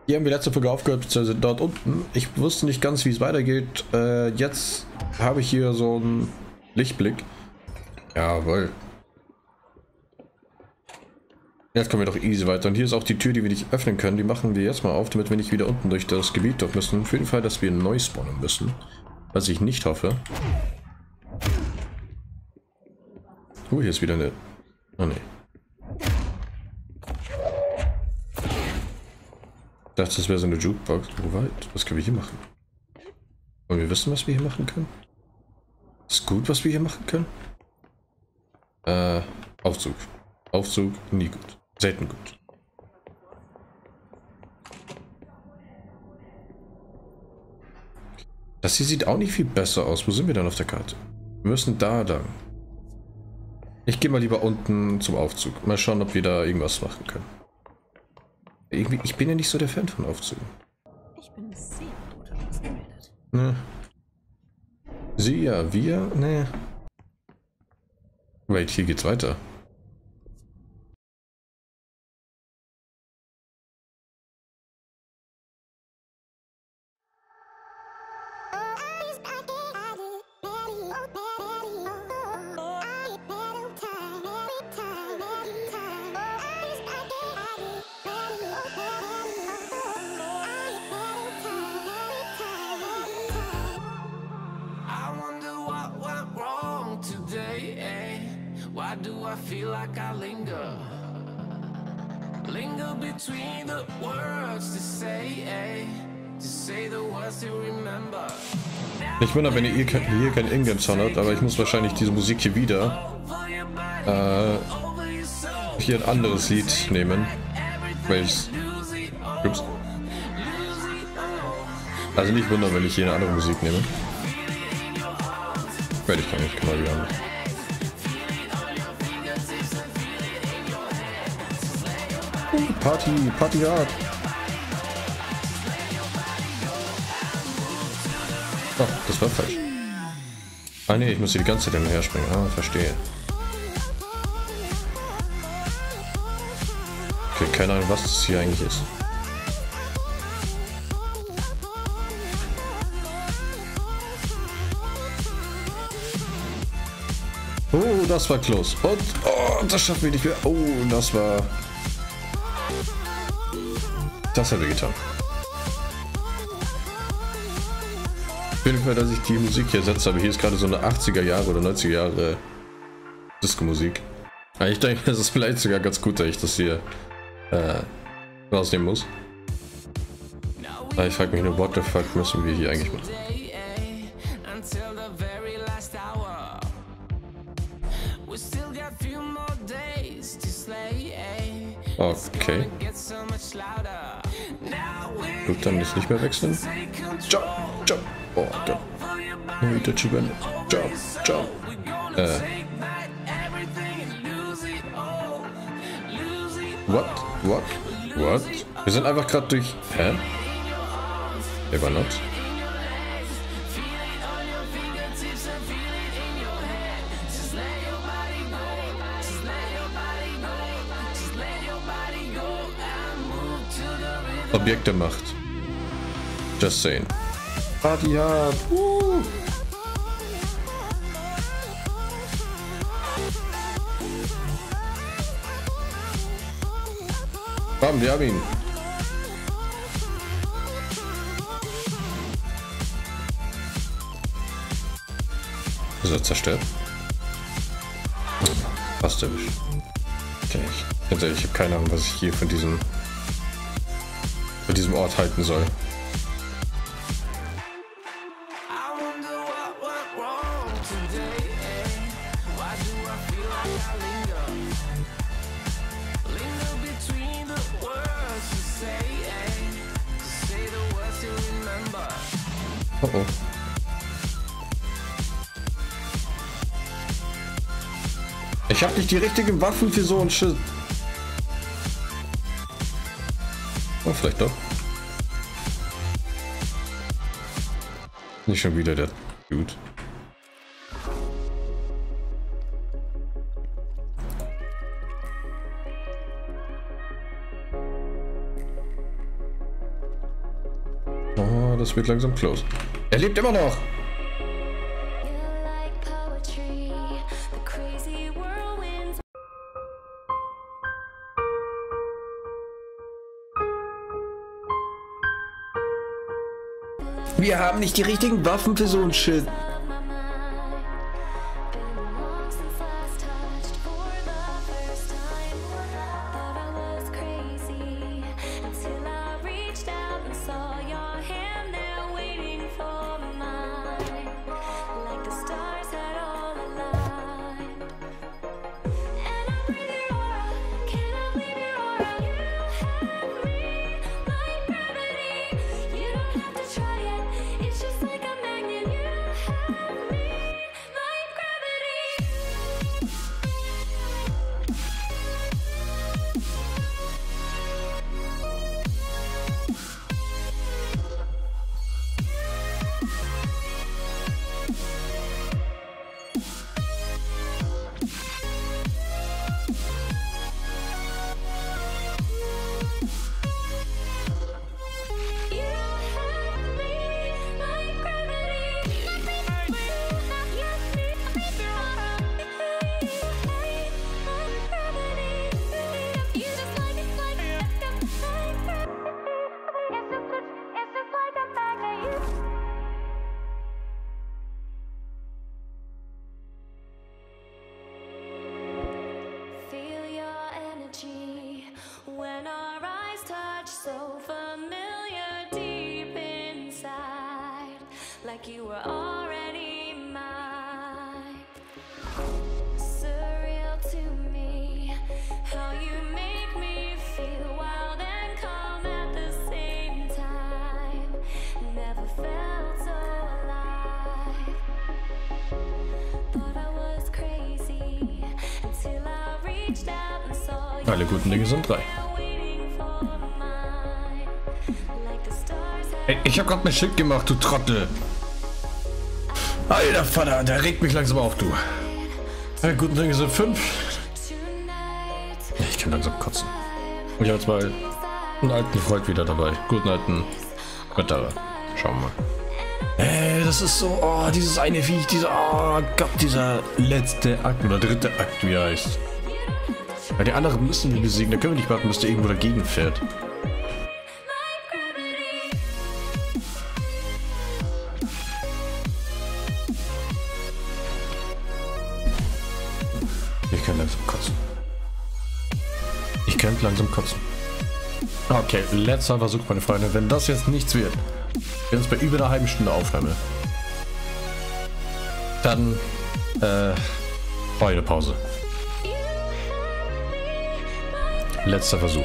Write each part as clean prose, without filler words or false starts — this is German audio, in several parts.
Hier haben wir letzte Folge aufgehört, beziehungsweise dort unten. Ich wusste nicht ganz, wie es weitergeht. Jetzt habe ich hier so einen Lichtblick. Jawohl. Jetzt kommen wir doch easy weiter. Und hier ist auch die Tür, die wir nicht öffnen können. Die machen wir jetzt mal auf, damit wir nicht wieder unten durch das Gebiet durch müssen. Für den Fall, dass wir neu spawnen müssen. Was ich nicht hoffe. Hier ist wieder eine... Oh ne. Ich dachte, das wäre so eine Jukebox. Oh, weit. Was können wir hier machen? Wollen wir wissen, was wir hier machen können? Ist gut, was wir hier machen können? Aufzug. Aufzug, nie gut. Selten gut. Das hier sieht auch nicht viel besser aus. Wo sind wir denn auf der Karte? Wir müssen da lang. Ich gehe mal lieber unten zum Aufzug. Mal schauen, ob wir da irgendwas machen können. Irgendwie, ich bin ja nicht so der Fan von Aufzügen. Ich bin sehr gut ausgebildet. Ne. Sie, ja, wir, ne. Wait, hier geht's weiter. Why do I feel like I linger? Linger between the words to say the words to remember. Ich wundere, wenn ihr hier kein Ingame-Sound habt, aber ich muss wahrscheinlich diese Musik hier wieder hier ein anderes Lied nehmen. Welches? Ups. Also nicht wundern, wenn ich hier eine andere Musik nehme. Werde ich gar nicht, kann mal wieder nicht. Party hard. Oh, das war falsch. Ah ne, ich muss hier die ganze Zeit hinterher springen. Ah, verstehe. Okay, keine Ahnung, was das hier eigentlich ist. Oh, das war close. Und, oh, das schaffen wir nicht mehr. Oh, das war... Das hat wir getan. Auf jeden Fall, dass ich die Musik hier setze, aber hier ist gerade so eine 80er Jahre oder 90er Jahre Disco-Musik. Ja, ich denke, es ist vielleicht sogar ganz gut, dass ich das hier rausnehmen muss. Aber ich frage mich nur, what the fuck müssen wir hier eigentlich machen? Okay. Gut, dann nicht mehr wechseln. Jump, jump. Oh Gott. Der Chiban. Jump, jump. What? Wir sind einfach gerade durch... Hä? Ever not? Objekte macht. Just saying. Party hard. Bam, wir haben ihn. Ist er zerstört? Fast erwischt. Okay, ganz ehrlich, ich habe keine Ahnung, was ich hier von diesem Ort halten soll. Oh oh. Ich habe nicht die richtigen Waffen für so ein Shit. Oh, vielleicht doch. Nicht schon wieder der Dude. das wird langsam close. Er lebt immer noch! Wir haben nicht die richtigen Waffen für so ein Shit. When our eyes touch, so familiar deep inside, like you were already mine. Surreal to me, how you make me feel wild and calm at the same time. Never felt so alive. Thought I was crazy until I reached out and saw you. Alle guten Dinge sind 3. Ey, ich hab grad mein Schild gemacht, du Trottel. Alter Vater, der regt mich langsam auf, du. Alle guten Dinge sind 5. Ich kann langsam kotzen. Ich habe jetzt mal einen alten Freund wieder dabei. Guten alten Götterer. Schauen wir mal. Ey, das ist so, oh, dieses eine Viech, dieser letzte Akt oder dritte Akt, wie er heißt. Weil die anderen müssen wir besiegen, der können wir nicht warten, bis der irgendwo dagegen fährt. Ich kann langsam kotzen. Ich kann langsam kotzen. Okay, letzter Versuch, meine Freunde. Wenn das jetzt nichts wird, wir uns bei über einer halben Stunde Aufnahme, dann eine Pause. Letzter Versuch.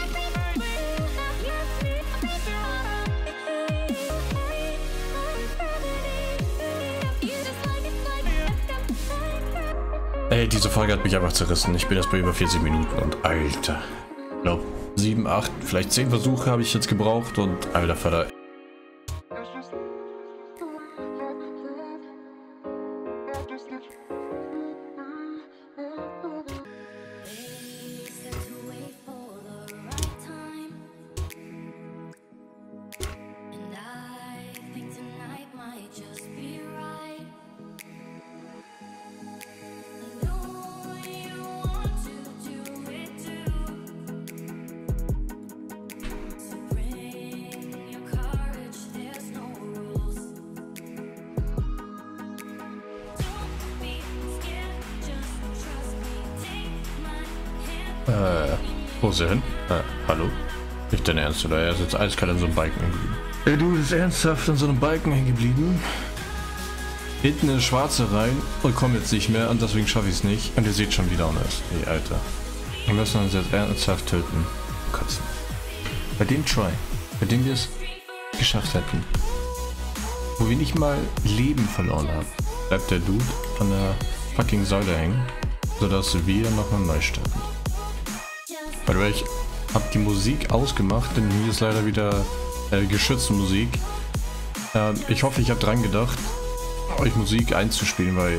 Ey, diese Folge hat mich einfach zerrissen. Ich bin erst bei über 40 Minuten und Alter. Ich glaube 7, 8, vielleicht 10 Versuche habe ich jetzt gebraucht und alter Vater. Wo ist er hin? Hallo? Nicht dein Ernst, oder? Er ist jetzt eiskalt in so einem Balken hängen geblieben. Du bist ernsthaft in so einem Balken hängen geblieben? Hinten in das Schwarze rein und komm jetzt nicht mehr und deswegen schaffe ich es nicht. Und ihr seht schon wieder honest. Ey, Alter. Wir müssen uns jetzt ernsthaft töten. Kotzen. Bei dem Try, bei dem wir es geschafft hätten, wo wir nicht mal Leben verloren haben, bleibt der Dude an der fucking Säule hängen, sodass wir nochmal neu starten. Weil ich habe die Musik ausgemacht, denn hier ist leider wieder geschützte Musik. Ich hoffe, ich habe dran gedacht, euch Musik einzuspielen, weil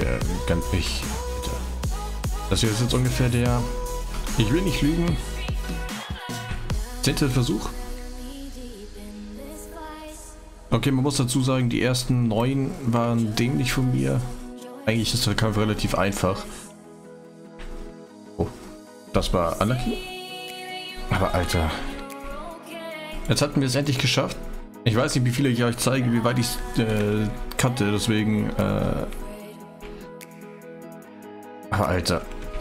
das hier ist jetzt ungefähr der, ich will nicht lügen, 10. Versuch. Okay, man muss dazu sagen, die ersten 9 waren dämlich von mir. Eigentlich ist der Kampf relativ einfach. Oh, das war unlucky. Aber Alter. Jetzt hatten wir es endlich geschafft. Ich weiß nicht, wie viele ich euch zeige, wie weit ich es kannte, deswegen... Aber Alter.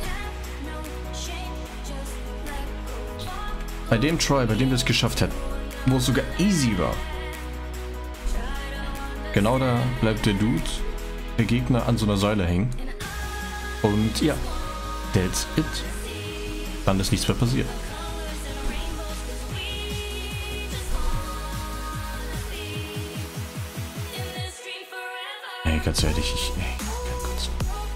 Bei dem Try, bei dem wir es geschafft hätten, wo es sogar easy war. Genau da bleibt der Dude, der Gegner, an so einer Säule hängen. Und ja, that's it. Dann ist nichts mehr passiert. Ey, ganz ehrlich, kein Gott.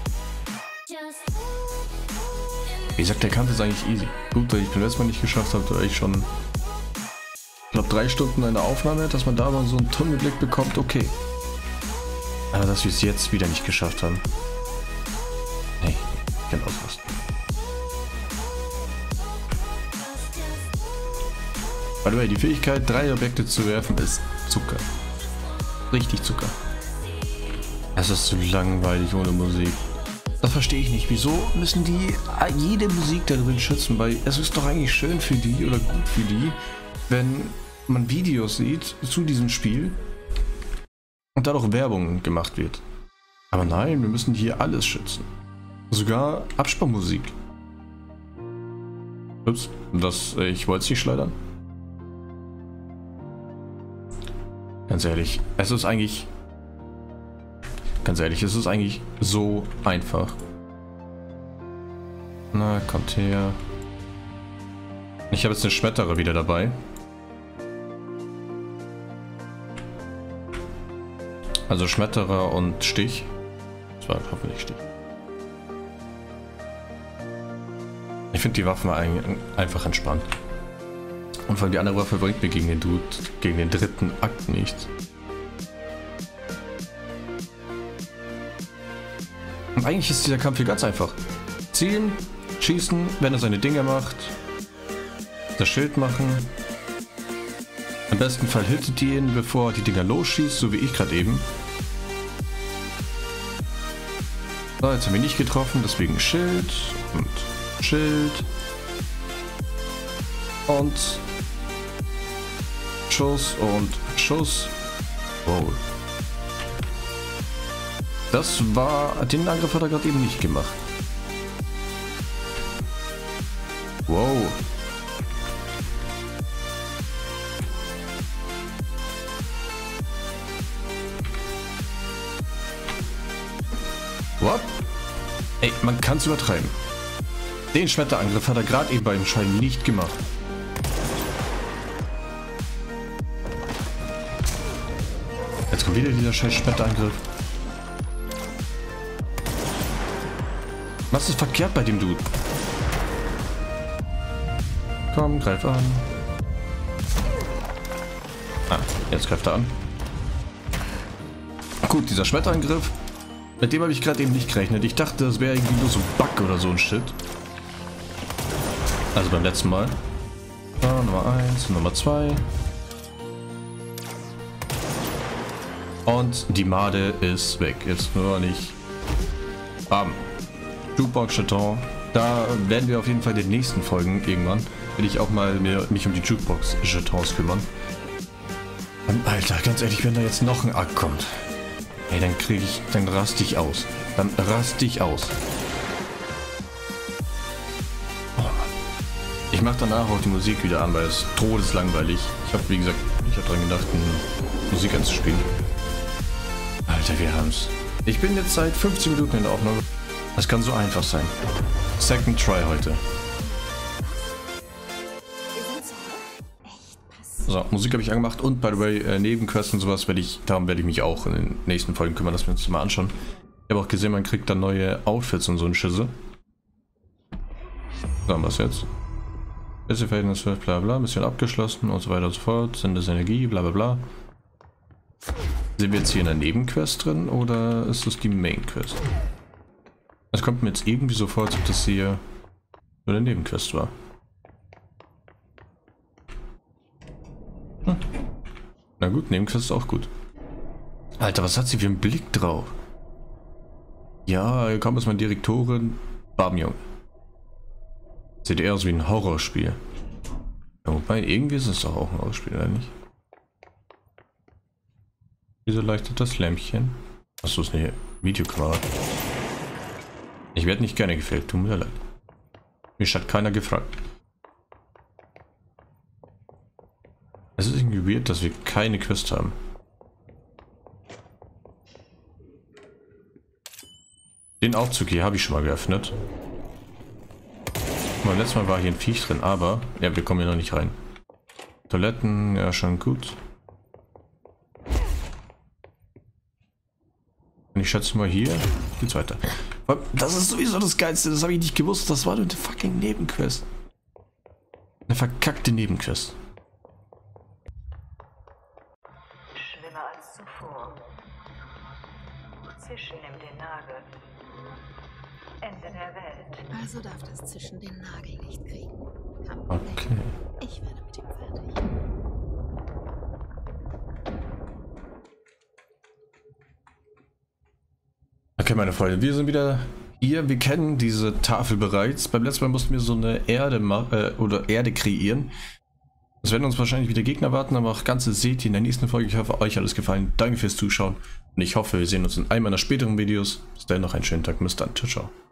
Wie gesagt, der Kampf ist eigentlich easy. Gut, dass ich beim letzten Mal nicht geschafft habe, da ich schon, ich glaube, 3 Stunden in der Aufnahme, dass man da mal so einen Tunnelblick bekommt, okay. Aber dass wir es jetzt wieder nicht geschafft haben. Nee, ich kann ausrasten. By the way, die Fähigkeit, 3 Objekte zu werfen, ist Zucker. Richtig Zucker. Es ist zu langweilig ohne Musik. Das verstehe ich nicht. Wieso müssen die jede Musik da drin schützen? Weil es ist doch eigentlich schön für die oder gut für die, wenn man Videos sieht zu diesem Spiel und dadurch Werbung gemacht wird. Aber nein, wir müssen hier alles schützen. Sogar Abspannmusik. Ups, ich wollte es nicht schleudern. Ganz ehrlich, es ist eigentlich so einfach. Na, kommt her. Ich habe jetzt eine Schmetterer wieder dabei. Also Schmetterer und Stich. Das war hoffentlich Stich. Ich finde die Waffen einfach entspannt. Und vor allem die andere Waffe bringt mir gegen den Dude, gegen den 3. Akt nichts. Und eigentlich ist dieser Kampf hier ganz einfach. Zielen, schießen, wenn er seine Dinge macht. Das Schild machen. Im besten Fall hittet ihr ihn, bevor er die Dinger losschießt, so wie ich gerade eben. So, jetzt haben wir nicht getroffen, deswegen Schild und Schild. Und Schuss und Schuss. Wow. Den Angriff hat er gerade eben nicht gemacht. Wow. What? Ey, man kann es übertreiben. Den Schmetterangriff hat er gerade eben beim Schein nicht gemacht. Jetzt kommt wieder dieser scheiß Schmetterangriff. Was ist verkehrt bei dem Dude? Komm, greif an. Ah, jetzt greift er an. Gut, dieser Schmetterangriff. Mit dem habe ich gerade eben nicht gerechnet. Ich dachte, das wäre irgendwie nur so ein Bug oder so ein Shit. Also beim letzten Mal. Ja, Nummer 1, Nummer 2. Und die Made ist weg. Jetzt nur nicht. Bam. Jukebox-Jeton. Da werden wir auf jeden Fall in den nächsten Folgen irgendwann. Will ich auch mal mich um die Jukebox-Jetons kümmern. Und Alter, ganz ehrlich, wenn da jetzt noch ein Akt kommt. Ey, dann raste ich aus. Dann raste ich aus. Oh Mann. Ich mache danach auch die Musik wieder an, weil es todeslangweilig. Ich habe, wie gesagt, dran gedacht, Musik anzuspielen. Alter, wir haben's. Ich bin jetzt seit 15 Minuten in der Aufnahme. Das kann so einfach sein. Second Try heute. So, Musik habe ich angemacht und by the way, Nebenquests und sowas darum werde ich mich auch in den nächsten Folgen kümmern, dass wir uns das mal anschauen. Ich habe auch gesehen, man kriegt dann neue Outfits und so ein Schisse. So, was jetzt? Beste Verhältnis wird bla bla, Mission abgeschlossen und so weiter und so fort. Sindesenergie, bla bla bla. Sind wir jetzt hier in der Nebenquest drin oder ist das die Mainquest? Es kommt mir jetzt irgendwie so vor, als ob das hier nur eine Nebenquest war. Na gut, Nebenquest ist auch gut. Alter, was hat sie für einen Blick drauf? Ja, kaum ist man Direktorin. Bam, Junge. Sieht eher aus wie ein Horrorspiel. Ja, wobei, irgendwie ist es doch auch ein Horrorspiel, oder nicht? Wieso leuchtet das Lämpchen? Achso, ist eine Videokamera. Ich werde nicht gerne gefilmt, tut mir leid. Mich hat keiner gefragt. Es ist irgendwie weird, dass wir keine Quest haben. Den Aufzug hier habe ich schon mal geöffnet. Mal, letztes Mal war hier ein Viech drin, aber... Ja, wir kommen hier noch nicht rein. Toiletten, ja, schon gut. Und ich schätze mal hier geht's weiter. Das ist sowieso das Geilste, das habe ich nicht gewusst. Das war nur eine fucking Nebenquest. Eine verkackte Nebenquest. Schlimmer als zuvor. Zischen nimm den Nagel. Ende der Welt. Also darf das Zischen den Nagel nicht kriegen. Kein Problem. Okay. Ich werde mit ihm fertig. Okay, meine Freunde, wir sind wieder hier. Wir kennen diese Tafel bereits. Beim letzten Mal mussten wir so eine Erde kreieren. Es werden uns wahrscheinlich wieder Gegner warten, aber auch Ganze seht ihr in der nächsten Folge. Ich hoffe, euch hat es gefallen. Danke fürs Zuschauen und ich hoffe, wir sehen uns in einem meiner späteren Videos. Bis dahin noch einen schönen Tag. Bis dann. Ciao, ciao.